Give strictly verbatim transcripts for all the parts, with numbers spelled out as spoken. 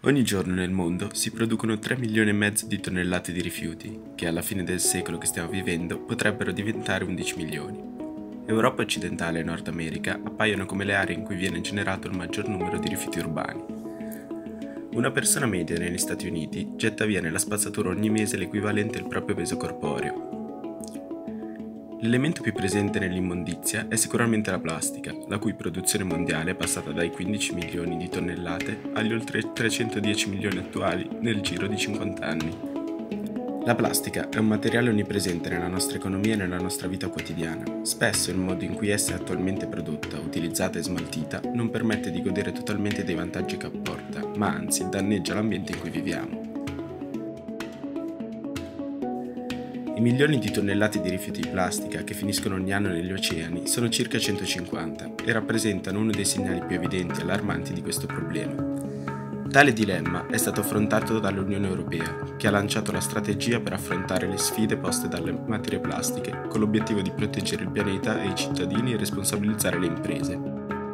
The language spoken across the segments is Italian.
Ogni giorno nel mondo si producono tre milioni e mezzo di tonnellate di rifiuti, che alla fine del secolo che stiamo vivendo potrebbero diventare undici milioni. Europa occidentale e Nord America appaiono come le aree in cui viene generato il maggior numero di rifiuti urbani. Una persona media negli Stati Uniti getta via nella spazzatura ogni mese l'equivalente del proprio peso corporeo. L'elemento più presente nell'immondizia è sicuramente la plastica, la cui produzione mondiale è passata dai quindici milioni di tonnellate agli oltre trecentodieci milioni attuali nel giro di cinquanta anni. La plastica è un materiale onnipresente nella nostra economia e nella nostra vita quotidiana. Spesso il modo in cui essa è attualmente prodotta, utilizzata e smaltita non permette di godere totalmente dei vantaggi che apporta, ma anzi danneggia l'ambiente in cui viviamo. I milioni di tonnellate di rifiuti di plastica che finiscono ogni anno negli oceani sono circa centocinquanta e rappresentano uno dei segnali più evidenti e allarmanti di questo problema. Tale dilemma è stato affrontato dall'Unione Europea, che ha lanciato la strategia per affrontare le sfide poste dalle materie plastiche, con l'obiettivo di proteggere il pianeta e i cittadini e responsabilizzare le imprese.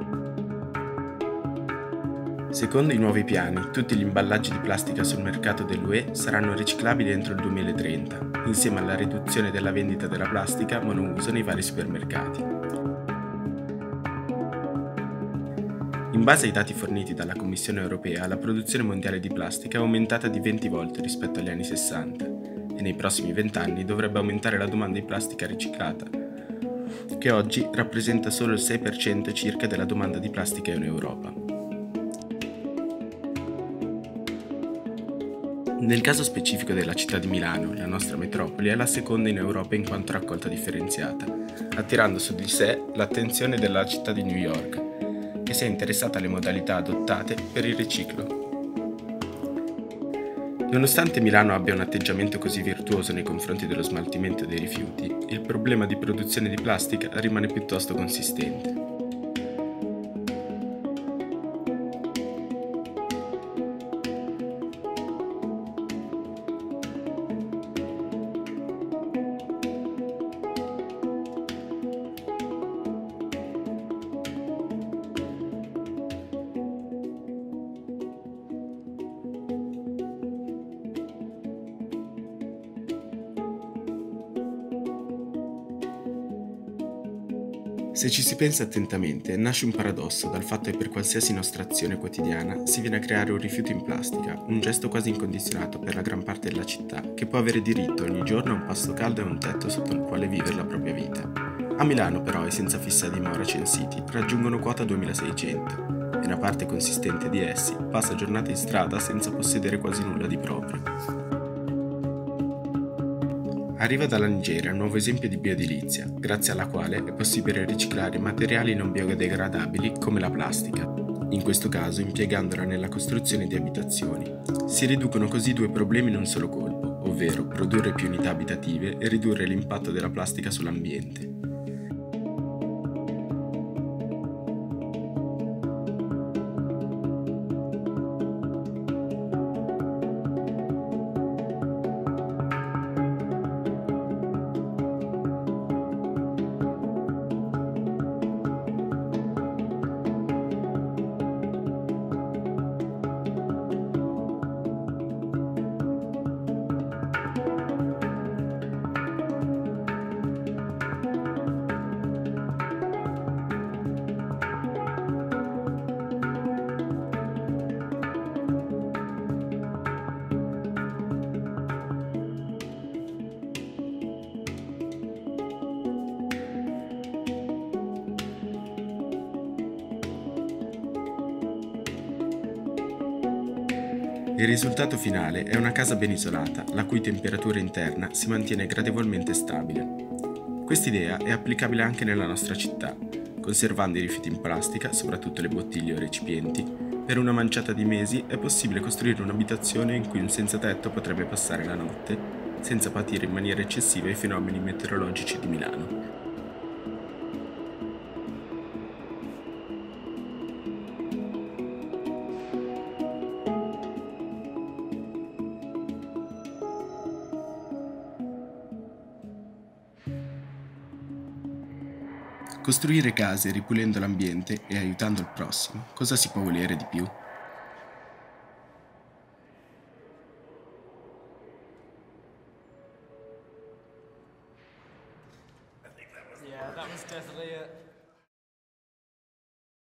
Secondo i nuovi piani, tutti gli imballaggi di plastica sul mercato dell'U E saranno riciclabili entro il duemilatrenta, insieme alla riduzione della vendita della plastica monouso nei vari supermercati. In base ai dati forniti dalla Commissione Europea, la produzione mondiale di plastica è aumentata di venti volte rispetto agli anni sessanta e nei prossimi venti anni dovrebbe aumentare la domanda di plastica riciclata, che oggi rappresenta solo il sei per cento circa della domanda di plastica in Europa. Nel caso specifico della città di Milano, la nostra metropoli è la seconda in Europa in quanto raccolta differenziata, attirando su di sé l'attenzione della città di New York, che si è interessata alle modalità adottate per il riciclo. Nonostante Milano abbia un atteggiamento così virtuoso nei confronti dello smaltimento dei rifiuti, il problema di produzione di plastica rimane piuttosto consistente. Se ci si pensa attentamente, nasce un paradosso dal fatto che per qualsiasi nostra azione quotidiana si viene a creare un rifiuto in plastica, un gesto quasi incondizionato per la gran parte della città, che può avere diritto ogni giorno a un pasto caldo e un tetto sotto il quale vivere la propria vita. A Milano però i senza fissa dimora censiti raggiungono quota duemilaseicento e una parte consistente di essi passa giornate in strada senza possedere quasi nulla di proprio. Arriva dalla Nigeria un nuovo esempio di bioedilizia, grazie alla quale è possibile riciclare materiali non biodegradabili come la plastica, in questo caso impiegandola nella costruzione di abitazioni. Si riducono così due problemi in un solo colpo, ovvero produrre più unità abitative e ridurre l'impatto della plastica sull'ambiente. Il risultato finale è una casa ben isolata, la cui temperatura interna si mantiene gradevolmente stabile. Quest'idea è applicabile anche nella nostra città, conservando i rifiuti in plastica, soprattutto le bottiglie o recipienti. Per una manciata di mesi è possibile costruire un'abitazione in cui un senza tetto potrebbe passare la notte, senza patire in maniera eccessiva i fenomeni meteorologici di Milano. Costruire case ripulendo l'ambiente e aiutando il prossimo, cosa si può volere di più? That was definitely it.